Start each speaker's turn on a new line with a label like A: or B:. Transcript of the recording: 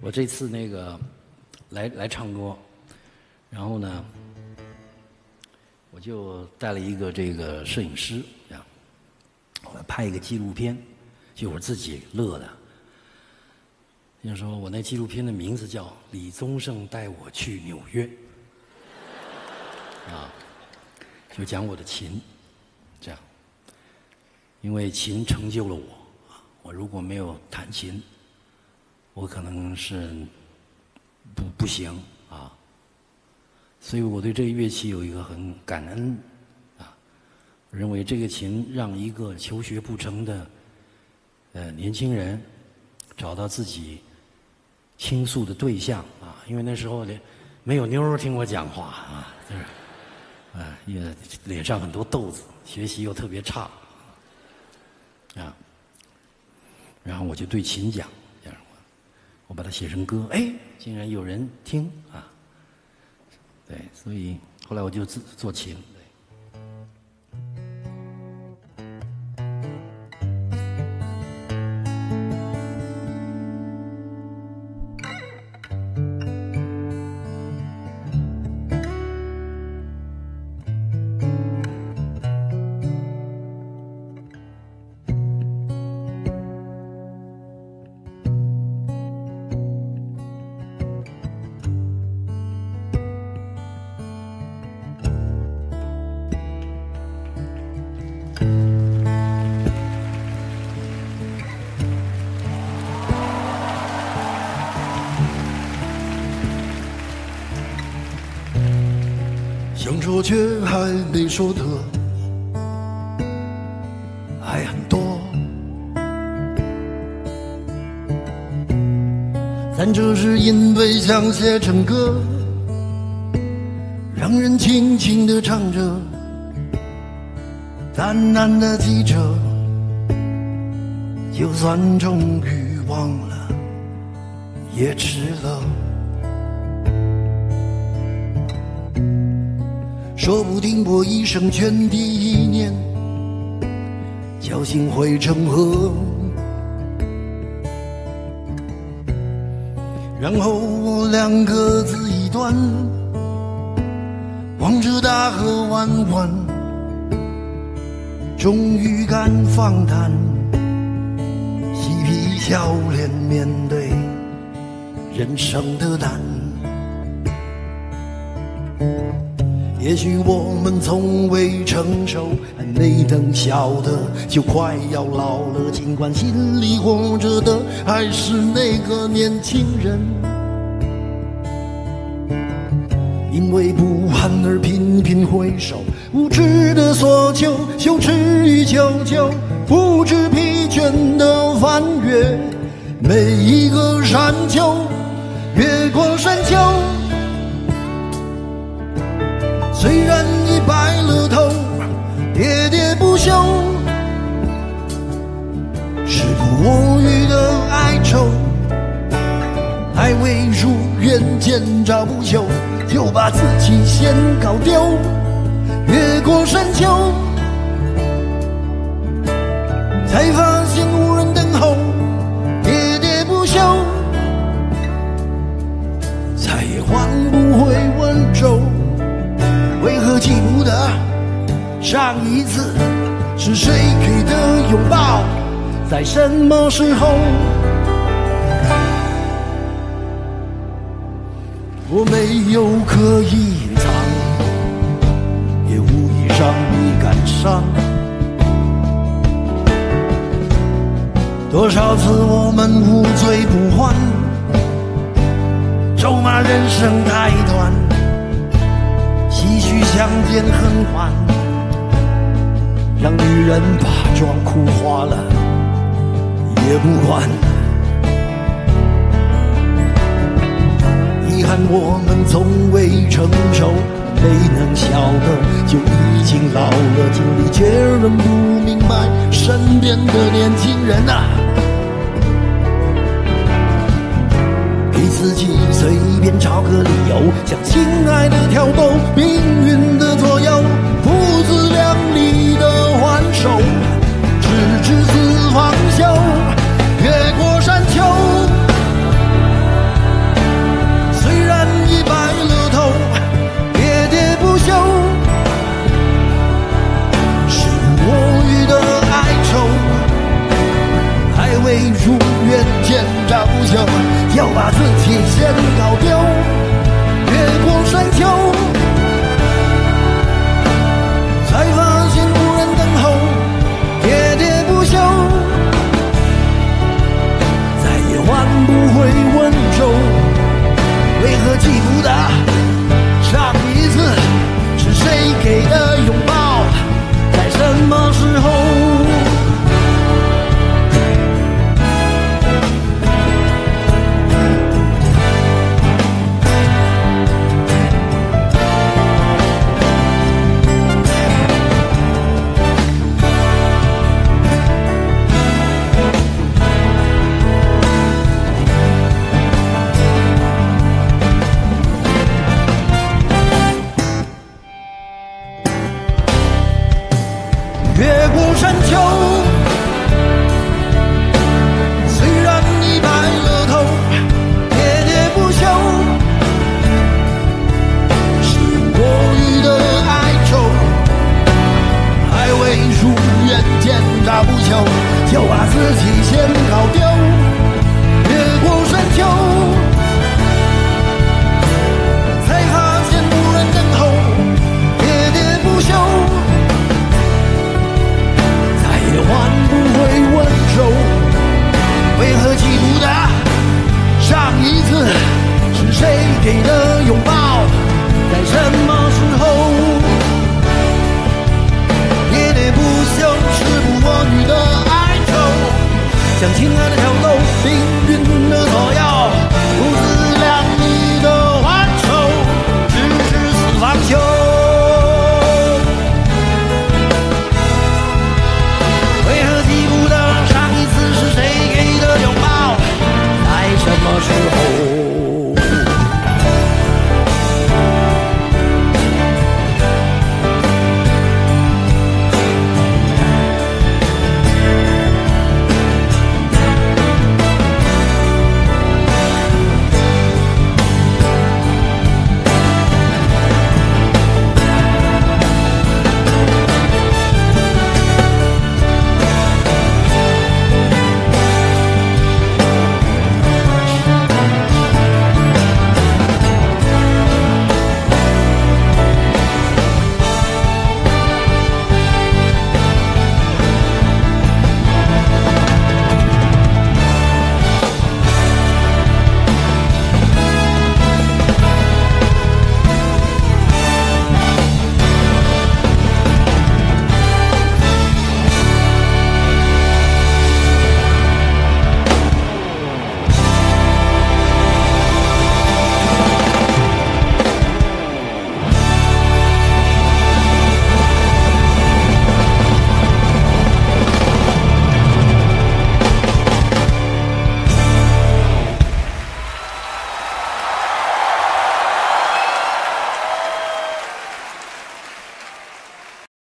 A: 我这次那个来唱歌，然后呢，我就带了一个这个摄影师，这样，我拍一个纪录片，就我自己乐的。就说我那纪录片的名字叫《李宗盛带我去纽约》，啊，就讲我的琴，这样，因为琴成就了我，我如果没有弹琴，我可能是不行啊，所以我对这个乐器有一个很感恩啊，我认为这个琴让一个求学不成的年轻人找到自己倾诉的对象啊，因为那时候没有妞儿听我讲话啊，就是也脸上很多痘子，学习又特别差啊，然后我就对琴讲，这样我把它写成歌，哎，竟然有人听啊，对，所以后来我就做琴。
B: 想说却还没说的还很多，但这是因为想写成歌，让人轻轻地唱着，淡淡的记着，就算终于忘了也迟了。说不定我一生圈第一年，侥幸会成河，然后我俩各自一端，望着大河弯弯，终于敢放胆，嬉皮笑脸面对人生的难。也许我们从未成熟，还没等晓得就快要老了，尽管心里活着的还是那个年轻人，因为不安而频频回首，无知的索求，羞耻与求救，不知疲倦的翻越每一个山丘，越过山丘。虽然已白了头，喋喋不休，时不我予的哀愁，还未如愿见着不久，就把自己先搞丢。越过山丘，才发现无人等候，喋喋不休，再也换不回温柔。为何记不得上一次是谁给的拥抱，在什么时候？我没有刻意隐藏，也无意让你感伤。多少次我们无醉不欢，咒骂人生太短，唏嘘相见恨晚，让女人把妆哭花了也不管。遗憾我们从未成熟，没能晓得就已经老了，经历却仍不明白身边的年轻人啊，给自己随便找个理由，将亲爱的挑逗，命运的左右，父子两离的还手，直至死方休。越过山丘， 己先搞丢，越过山丘，才发现无人等候，喋喋不休，再也换不回温柔。为何记不得上一次是谁给的拥抱，在什么时候？喋喋不休，时不我予的哀愁，像亲爱的跳动，命运